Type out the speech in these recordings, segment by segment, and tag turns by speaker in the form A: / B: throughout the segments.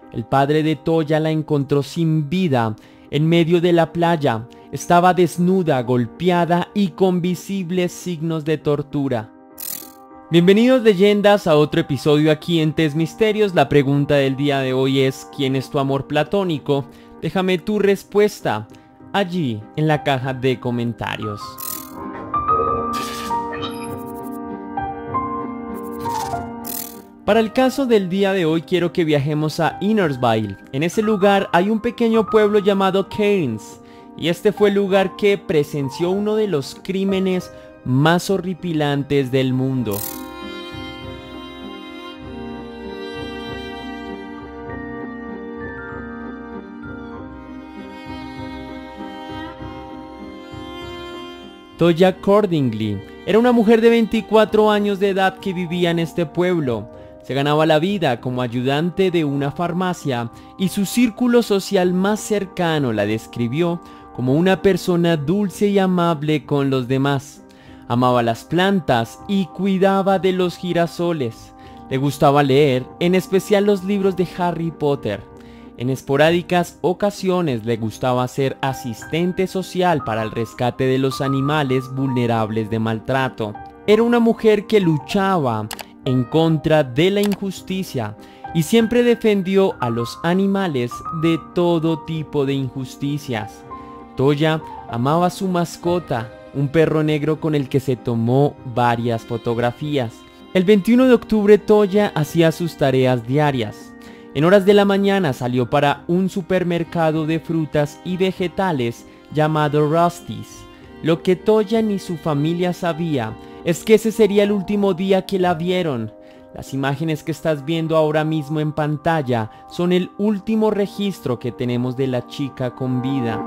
A: El padre de Toya la encontró sin vida en medio de la playa. Estaba desnuda, golpeada y con visibles signos de tortura. Bienvenidos leyendas a otro episodio aquí en Test Misterios. La pregunta del día de hoy es: ¿quién es tu amor platónico? Déjame tu respuesta allí en la caja de comentarios. Para el caso del día de hoy quiero que viajemos a Innersville. En ese lugar hay un pequeño pueblo llamado Cairns, y este fue el lugar que presenció uno de los crímenes más horripilantes del mundo. Toya Cordingley era una mujer de 24 años de edad que vivía en este pueblo. Se ganaba la vida como ayudante de una farmacia y su círculo social más cercano la describió como una persona dulce y amable con los demás. Amaba las plantas y cuidaba de los girasoles. Le gustaba leer, en especial los libros de Harry Potter. En esporádicas ocasiones le gustaba ser asistente social para el rescate de los animales vulnerables de maltrato. Era una mujer que luchaba en contra de la injusticia y siempre defendió a los animales de todo tipo de injusticias. Toya amaba a su mascota, un perro negro con el que se tomó varias fotografías. El 21 de octubre Toya hacía sus tareas diarias. En horas de la mañana salió para un supermercado de frutas y vegetales llamado Rusty's. Lo que Toya ni su familia sabía es que ese sería el último día que la vieron. Las imágenes que estás viendo ahora mismo en pantalla son el último registro que tenemos de la chica con vida.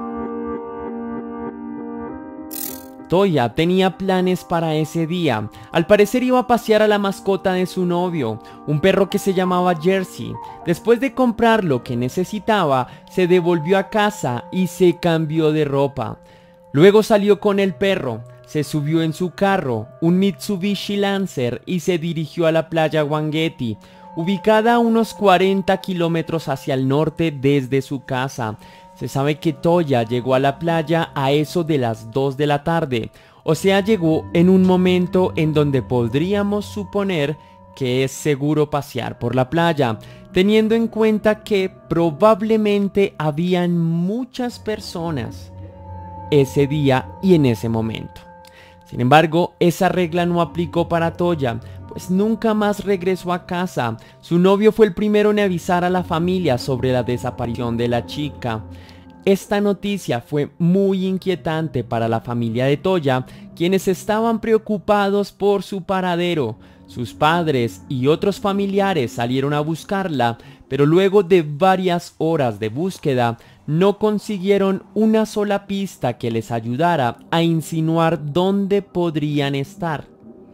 A: Toya tenía planes para ese día. Al parecer iba a pasear a la mascota de su novio, un perro que se llamaba Jersey. Después de comprar lo que necesitaba, se devolvió a casa y se cambió de ropa. Luego salió con el perro, se subió en su carro, un Mitsubishi Lancer, y se dirigió a la playa Wangetti, ubicada a unos 40 kilómetros hacia el norte desde su casa. Se sabe que Toya llegó a la playa a eso de las 2 de la tarde, o sea, llegó en un momento en donde podríamos suponer que es seguro pasear por la playa, teniendo en cuenta que probablemente habían muchas personas ese día y en ese momento. Sin embargo, esa regla no aplicó para Toya, pues nunca más regresó a casa. Su novio fue el primero en avisar a la familia sobre la desaparición de la chica. Esta noticia fue muy inquietante para la familia de Toya, quienes estaban preocupados por su paradero. Sus padres y otros familiares salieron a buscarla, pero luego de varias horas de búsqueda, no consiguieron una sola pista que les ayudara a insinuar dónde podrían estar.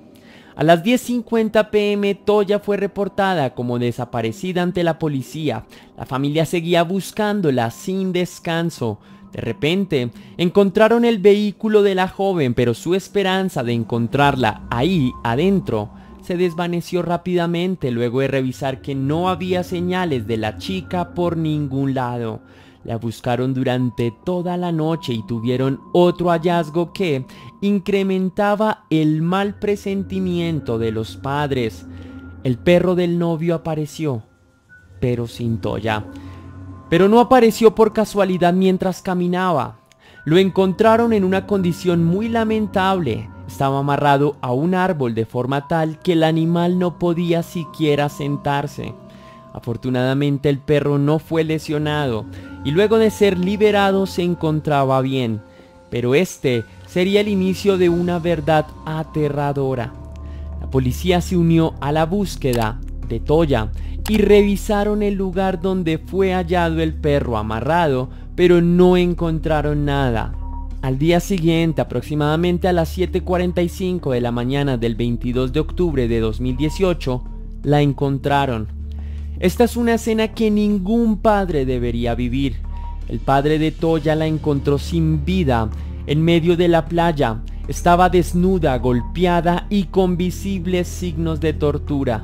A: A las 10:50 p.m. Toya fue reportada como desaparecida ante la policía. La familia seguía buscándola sin descanso. De repente, encontraron el vehículo de la joven, pero su esperanza de encontrarla ahí adentro se desvaneció rápidamente luego de revisar que no había señales de la chica por ningún lado. La buscaron durante toda la noche y tuvieron otro hallazgo que incrementaba el mal presentimiento de los padres. El perro del novio apareció, pero sin Toya. Pero no apareció por casualidad mientras caminaba. Lo encontraron en una condición muy lamentable. Estaba amarrado a un árbol de forma tal que el animal no podía siquiera sentarse. Afortunadamente el perro no fue lesionado y luego de ser liberado se encontraba bien, pero este sería el inicio de una verdad aterradora. La policía se unió a la búsqueda de Toya y revisaron el lugar donde fue hallado el perro amarrado, pero no encontraron nada. Al día siguiente, aproximadamente a las 7:45 de la mañana del 22 de octubre de 2018, la encontraron. Esta es una escena que ningún padre debería vivir. El padre de Toya la encontró sin vida en medio de la playa. Estaba desnuda, golpeada y con visibles signos de tortura.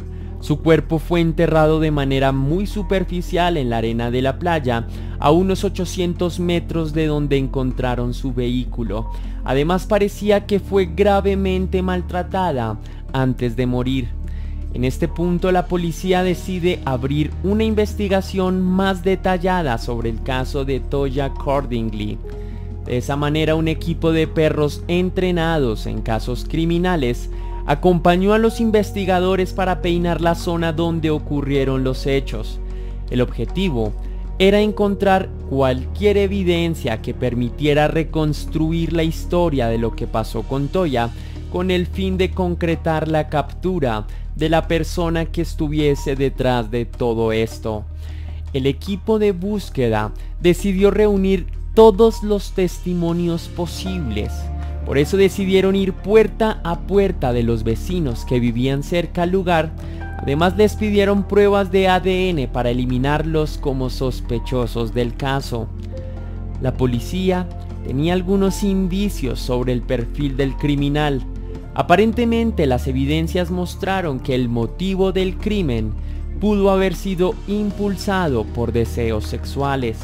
A: Su cuerpo fue enterrado de manera muy superficial en la arena de la playa, a unos 800 metros de donde encontraron su vehículo. Además, parecía que fue gravemente maltratada antes de morir. En este punto, la policía decide abrir una investigación más detallada sobre el caso de Toya Cordingley. De esa manera, un equipo de perros entrenados en casos criminales acompañó a los investigadores para peinar la zona donde ocurrieron los hechos. El objetivo era encontrar cualquier evidencia que permitiera reconstruir la historia de lo que pasó con Toya, con el fin de concretar la captura de la persona que estuviese detrás de todo esto. El equipo de búsqueda decidió reunir todos los testimonios posibles. Por eso decidieron ir puerta a puerta de los vecinos que vivían cerca al lugar. Además, les pidieron pruebas de ADN para eliminarlos como sospechosos del caso. La policía tenía algunos indicios sobre el perfil del criminal. Aparentemente, las evidencias mostraron que el motivo del crimen pudo haber sido impulsado por deseos sexuales.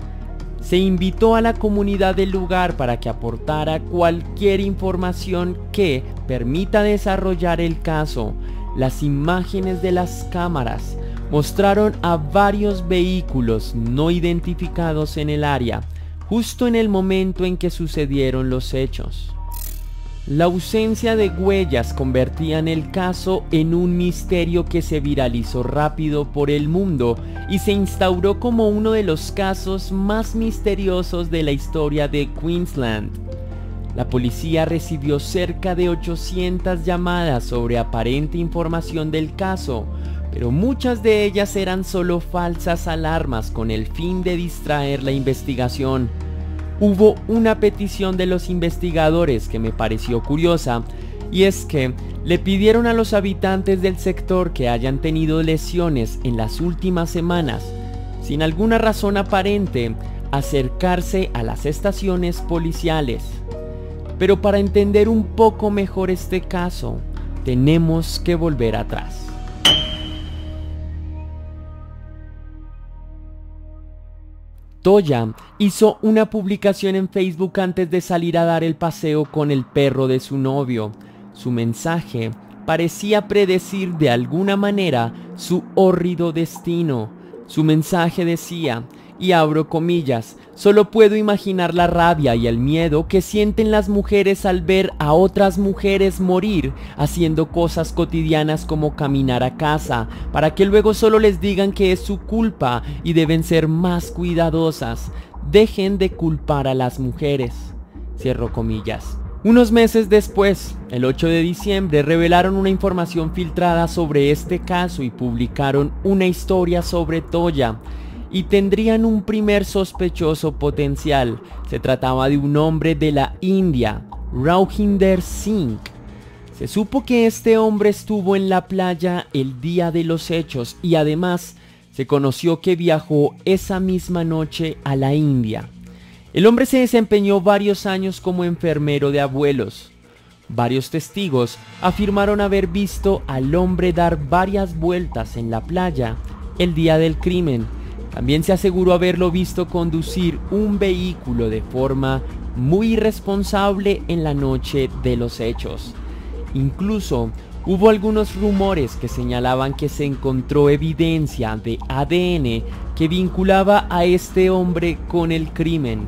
A: Se invitó a la comunidad del lugar para que aportara cualquier información que permita desarrollar el caso. Las imágenes de las cámaras mostraron a varios vehículos no identificados en el área, justo en el momento en que sucedieron los hechos. La ausencia de huellas convertía el caso en un misterio que se viralizó rápido por el mundo y se instauró como uno de los casos más misteriosos de la historia de Queensland. La policía recibió cerca de 800 llamadas sobre aparente información del caso, pero muchas de ellas eran solo falsas alarmas con el fin de distraer la investigación. Hubo una petición de los investigadores que me pareció curiosa, y es que le pidieron a los habitantes del sector que hayan tenido lesiones en las últimas semanas, sin alguna razón aparente, acercarse a las estaciones policiales. Pero para entender un poco mejor este caso, tenemos que volver atrás. Toya hizo una publicación en Facebook antes de salir a dar el paseo con el perro de su novio. Su mensaje parecía predecir de alguna manera su hórrido destino. Su mensaje decía, y abro comillas, solo puedo imaginar la rabia y el miedo que sienten las mujeres al ver a otras mujeres morir haciendo cosas cotidianas como caminar a casa, para que luego solo les digan que es su culpa y deben ser más cuidadosas. Dejen de culpar a las mujeres. Cierro comillas. Unos meses después, el 8 de diciembre, revelaron una información filtrada sobre este caso y publicaron una historia sobre Toya. Y tendrían un primer sospechoso potencial. Se trataba de un hombre de la India, Rauhinder Singh. Se supo que este hombre estuvo en la playa el día de los hechos y además se conoció que viajó esa misma noche a la India. El hombre se desempeñó varios años como enfermero de abuelos. Varios testigos afirmaron haber visto al hombre dar varias vueltas en la playa el día del crimen. También se aseguró haberlo visto conducir un vehículo de forma muy irresponsable en la noche de los hechos. Incluso hubo algunos rumores que señalaban que se encontró evidencia de ADN que vinculaba a este hombre con el crimen.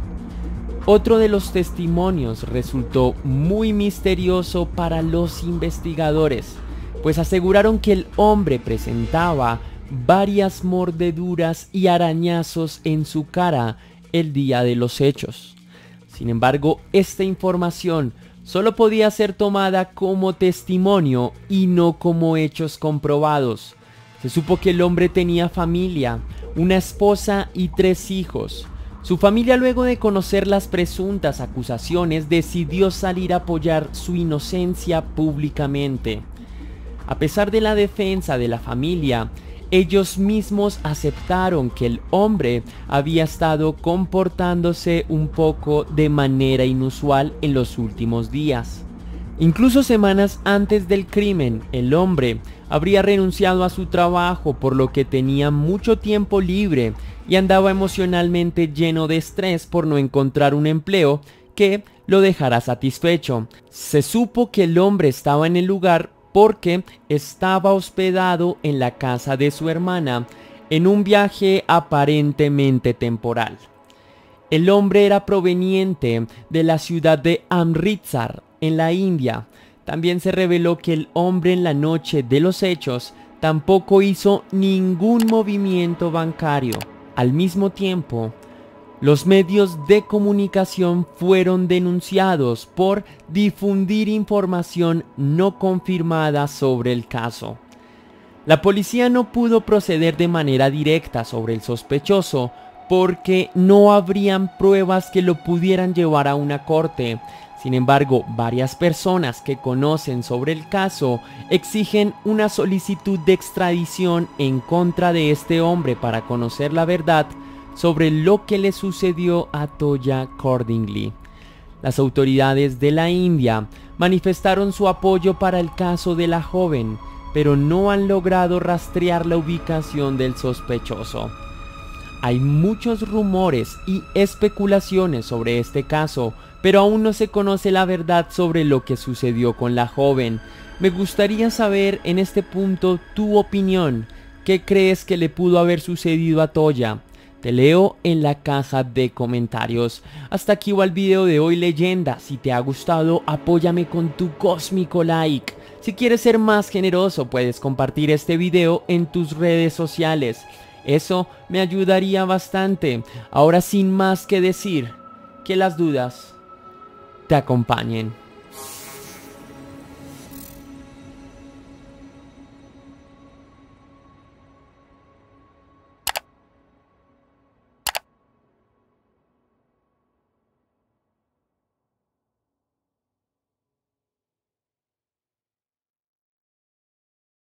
A: Otro de los testimonios resultó muy misterioso para los investigadores, pues aseguraron que el hombre presentaba varias mordeduras y arañazos en su cara el día de los hechos. Sin embargo, esta información solo podía ser tomada como testimonio y no como hechos comprobados. Se supo que el hombre tenía familia, una esposa y 3 hijos. Su familia, luego de conocer las presuntas acusaciones, decidió salir a apoyar su inocencia públicamente. A pesar de la defensa de la familia, ellos mismos aceptaron que el hombre había estado comportándose un poco de manera inusual en los últimos días. Incluso semanas antes del crimen, el hombre habría renunciado a su trabajo por lo que tenía mucho tiempo libre y andaba emocionalmente lleno de estrés por no encontrar un empleo que lo dejara satisfecho. Se supo que el hombre estaba en el lugar porque estaba hospedado en la casa de su hermana en un viaje aparentemente temporal. El hombre era proveniente de la ciudad de Amritsar, en la India. También se reveló que el hombre en la noche de los hechos tampoco hizo ningún movimiento bancario. Al mismo tiempo, los medios de comunicación fueron denunciados por difundir información no confirmada sobre el caso. La policía no pudo proceder de manera directa sobre el sospechoso porque no habrían pruebas que lo pudieran llevar a una corte. Sin embargo, varias personas que conocen sobre el caso exigen una solicitud de extradición en contra de este hombre para conocer la verdad sobre lo que le sucedió a Toya Cordingley. Las autoridades de la India manifestaron su apoyo para el caso de la joven, pero no han logrado rastrear la ubicación del sospechoso. Hay muchos rumores y especulaciones sobre este caso, pero aún no se conoce la verdad sobre lo que sucedió con la joven. Me gustaría saber en este punto tu opinión. ¿Qué crees que le pudo haber sucedido a Toya? Te leo en la caja de comentarios. Hasta aquí va el video de hoy, leyenda. Si te ha gustado, apóyame con tu cósmico like. Si quieres ser más generoso, puedes compartir este video en tus redes sociales. Eso me ayudaría bastante. Ahora, sin más que decir, que las dudas te acompañen.